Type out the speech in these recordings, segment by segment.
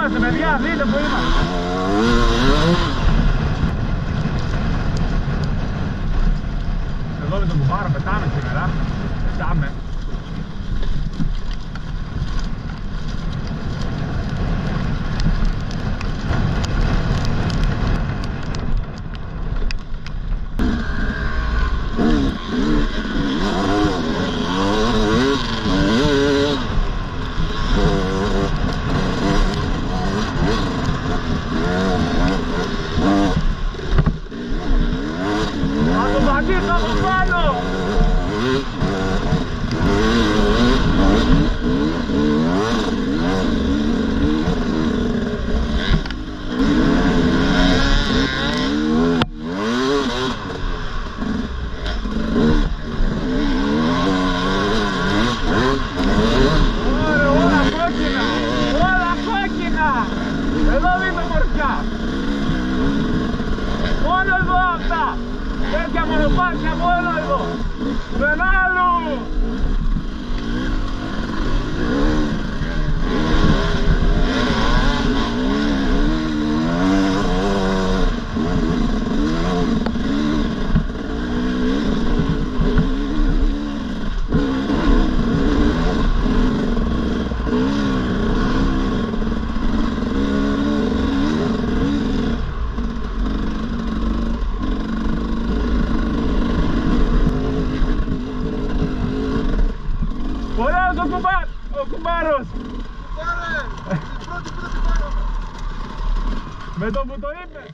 είμαστε παιδιά, δείτε που είμαστε. Εδώ με τον κουμπάρο πετάμε σήμερα. Πετάμε. Μόνο εδώ αυτά! Τέτοια μονοπάτια μόνο εδώ! Δεν άλλου! Ο κουμπάρος! Με το που το είπε!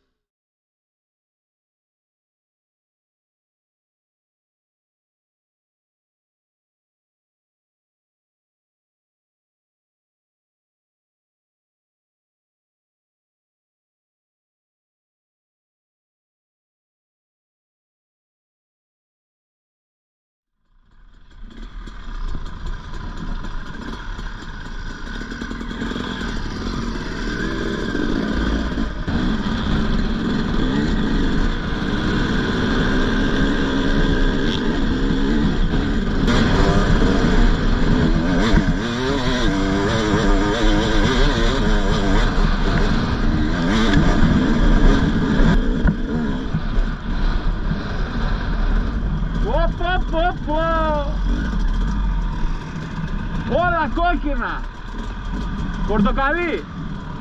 Όλα κόκκινα! Πορτοκαλί!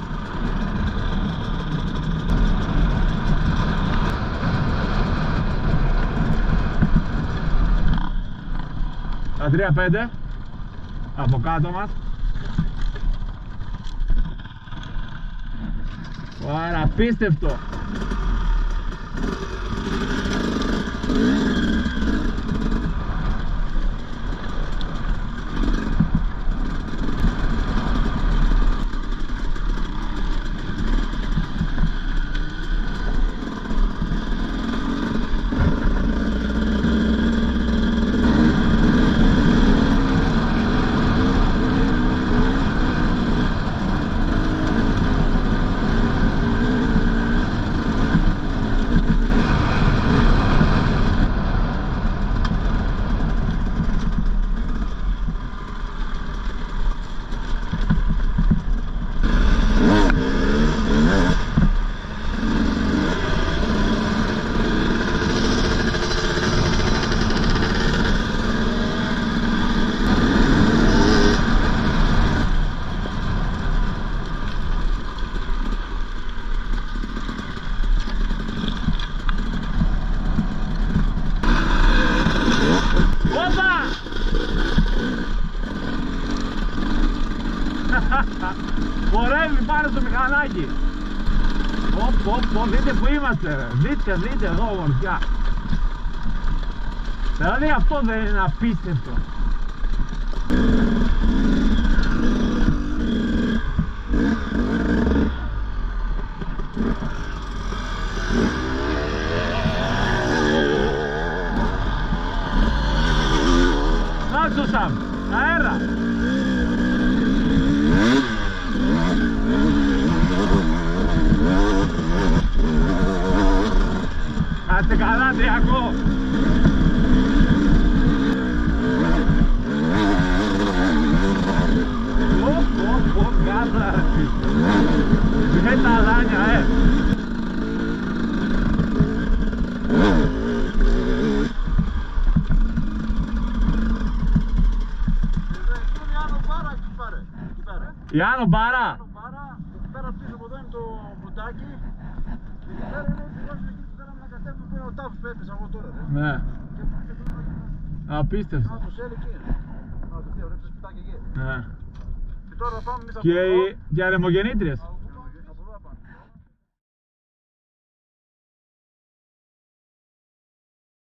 Τα 3-5 από κάτω μας. Άρα απίστευτο! Χορεύει πάνω στο μηχανάκι. Δείτε που είμαστε. Δείτε εδώ ομορφιά. Δηλαδή αυτό δεν είναι απίστευτο? Να το Σαμ, αέρα. Κάτσε καλά, Τριακό. Γάδα. Ιάννο Μπάρα. Πάρα, εκεί πέρα πίσω από εδώ είναι το μπουτάκι. Εκεί πέρα είναι ότι βάζουν εκεί που θέλαμε να κατέβουμε που είναι ο τάφος που έπεσα εγώ τώρα. Ναι. Απίστευτο. Α, το σέλι εκεί είναι. Α, το θείο, βλέπεις το σπιτάκι εκεί. Ναι. Και τώρα θα πάμε εμείς Και αυτό εδώ. για ανεμογεννήτριες.